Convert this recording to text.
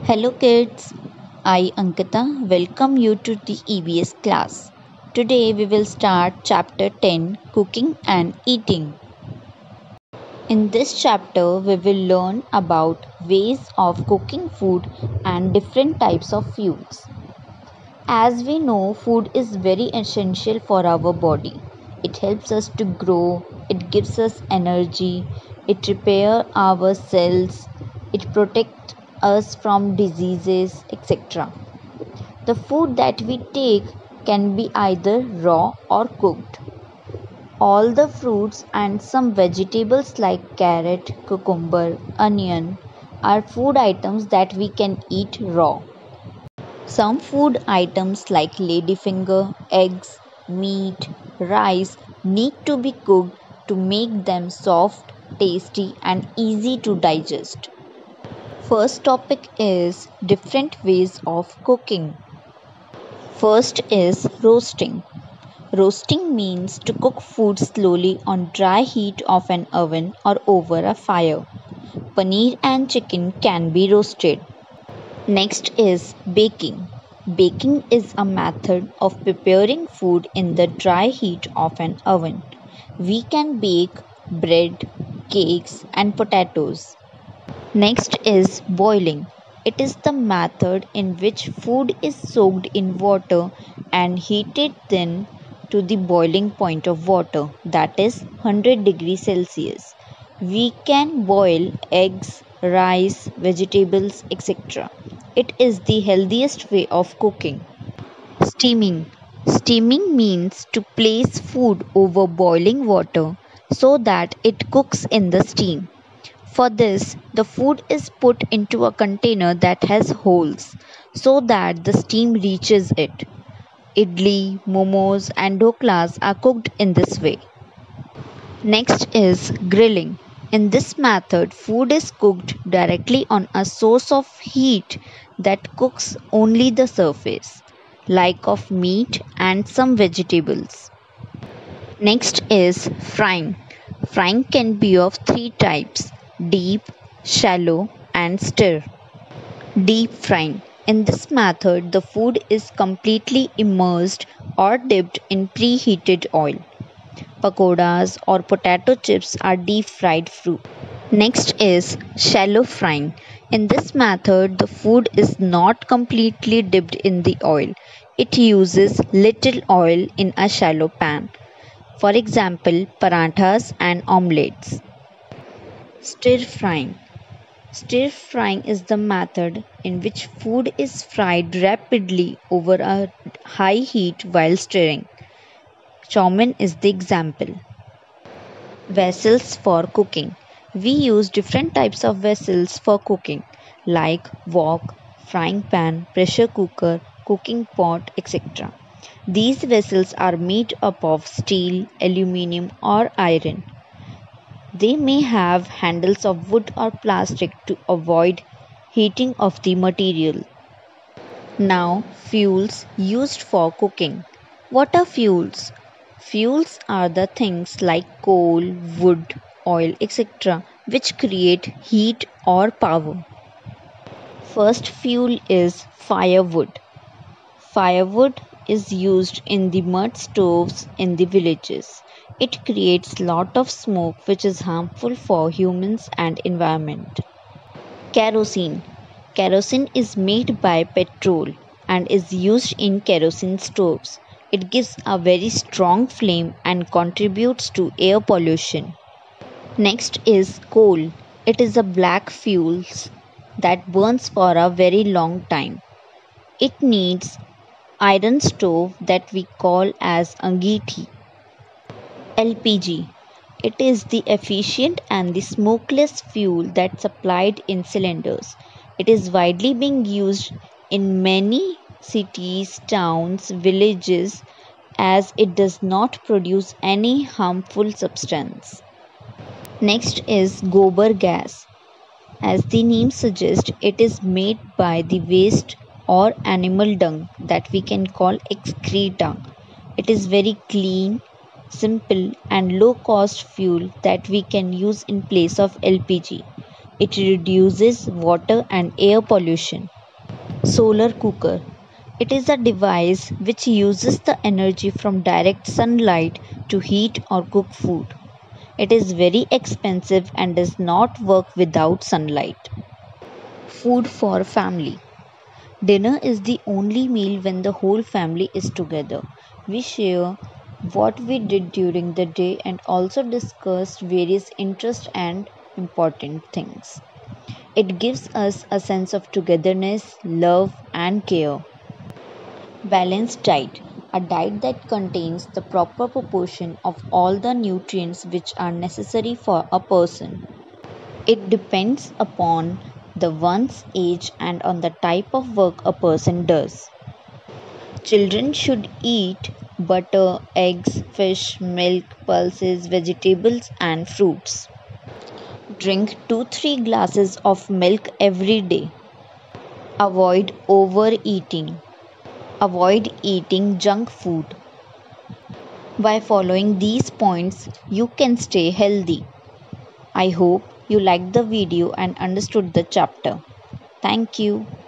Hello kids, I Ankita welcome you to the EBS class. Today we will start chapter 10 Cooking and Eating. In this chapter we will learn about ways of cooking food and different types of fuels. As we know, food is very essential for our body. It helps us to grow, it gives us energy, it repairs our cells, it protects us from diseases, etc. The food that we take can be either raw or cooked. All the fruits and some vegetables like carrot, cucumber, onion are food items that we can eat raw. Some food items like ladyfinger, eggs, meat, rice need to be cooked to make them soft, tasty, and easy to digest. First topic is different ways of cooking. First is roasting. Roasting means to cook food slowly on dry heat of an oven or over a fire. Paneer and chicken can be roasted. Next is baking. Baking is a method of preparing food in the dry heat of an oven. We can bake bread, cakes, and potatoes. Next is boiling. It is the method in which food is soaked in water and heated then to the boiling point of water, that is 100 degrees Celsius. We can boil eggs, rice, vegetables, etc. It is the healthiest way of cooking. Steaming. Steaming means to place food over boiling water so that it cooks in the steam. For this, the food is put into a container that has holes so that the steam reaches it. Idli, momos, and dhoklas are cooked in this way. Next is grilling. In this method, food is cooked directly on a source of heat that cooks only the surface, like of meat and some vegetables. Next is frying. Frying can be of three types: deep, shallow, and stir. Deep frying. In this method, the food is completely immersed or dipped in preheated oil. Pakoras or potato chips are deep fried fruit. Next is shallow frying. In this method, the food is not completely dipped in the oil. It uses little oil in a shallow pan. For example, paranthas and omelets. Stir frying. Stir frying is the method in which food is fried rapidly over a high heat while stirring. Chow mein is the example. Vessels for cooking. We use different types of vessels for cooking like wok, frying pan, pressure cooker, cooking pot, etc. These vessels are made up of steel, aluminium, or iron. They may have handles of wood or plastic to avoid heating of the material. Now, fuels used for cooking. What are fuels? Fuels are the things like coal, wood, oil, etc., which create heat or power. First fuel is firewood. Firewood is used in the mud stoves in the villages. It creates lot of smoke which is harmful for humans and environment. Kerosene. Kerosene is made by petrol and is used in kerosene stoves. It gives a very strong flame and contributes to air pollution. Next is coal. It is a black fuel that burns for a very long time. It needs iron stove that we call as angeethi. LPG. It is the efficient and the smokeless fuel that's supplied in cylinders. It is widely being used in many cities, towns, villages as it does not produce any harmful substance. Next is gobar gas. As the name suggests, it is made by the waste or animal dung that we can call excreta. It is very clean, simple, and low cost fuel that we can use in place of LPG. It reduces water and air pollution. Solar cooker. It is a device which uses the energy from direct sunlight to heat or cook food. It is very expensive and does not work without sunlight. Food for family. Dinner is the only meal when the whole family is together. We share what we did during the day and also discuss various interests and important things. It gives us a sense of togetherness, love, and care. Balanced diet. A diet that contains the proper proportion of all the nutrients which are necessary for a person. It depends upon the one's age and on the type of work a person does. Children should eat butter, eggs, fish, milk, pulses, vegetables, and fruits. Drink 2-3 glasses of milk every day. Avoid overeating. Avoid eating junk food. By following these points, you can stay healthy. I hope you liked the video and understood the chapter. Thank you.